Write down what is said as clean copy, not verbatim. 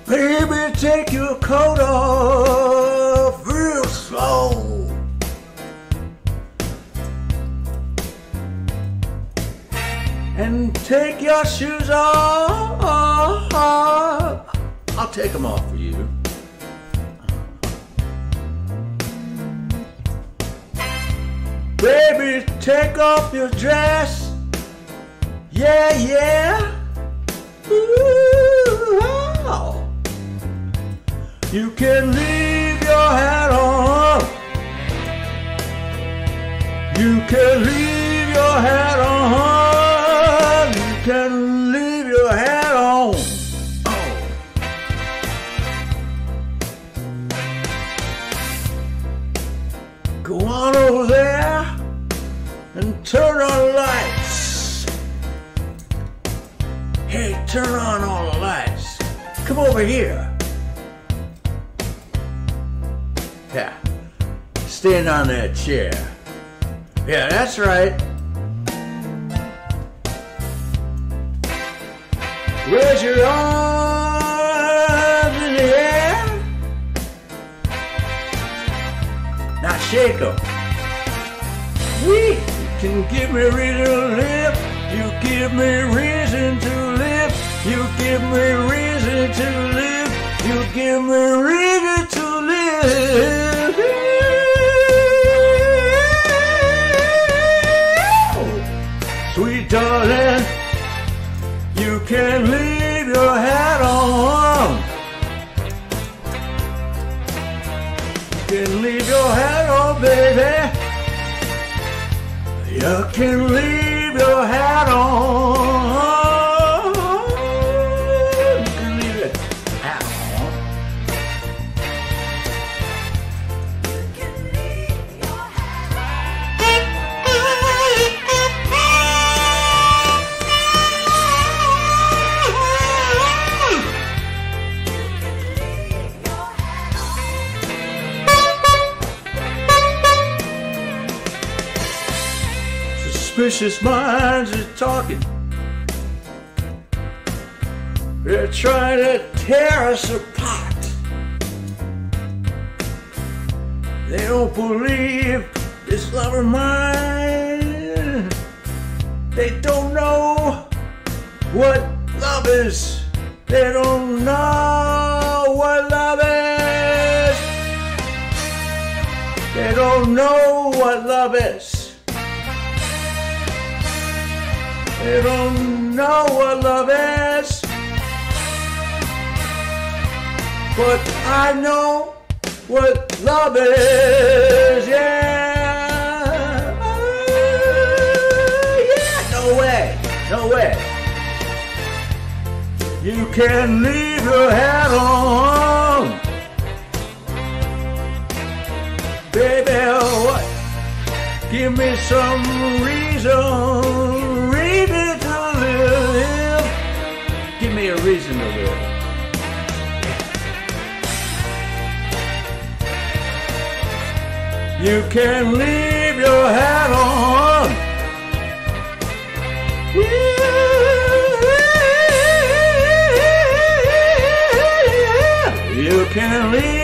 Baby, take your coat off real slow. And take your shoes off. I'll take them off for you. Baby, take off your dress. Yeah, yeah. Ooh, oh. You can leave your hat on. You can leave your hat on. You can leave your hat on. Oh. Go on over there and turn on the lights. Hey, turn on all the lights. Come over here. Yeah, stand on that chair. Yeah, that's right. Raise your arms in the air. Now shake them. You can give me reason to live. You give me reason to live. You give me reason to live. You give me reason to live. Sweet darling, you can leave your hat on. You can leave your hat on, baby. You can leave your hat on. You can leave your hat on. You can leave your hat on. Suspicious minds are talking. They're trying to tear us apart. They don't believe this love of mine. They don't know what love is. They don't know what love is. They don't know what love is. They don't know what love is, but I know what love is, yeah. Yeah, no way, no way. You can leave your hat on. Baby, what? Give me some reason. Give me a reason to live. You can leave your hat on. You can leave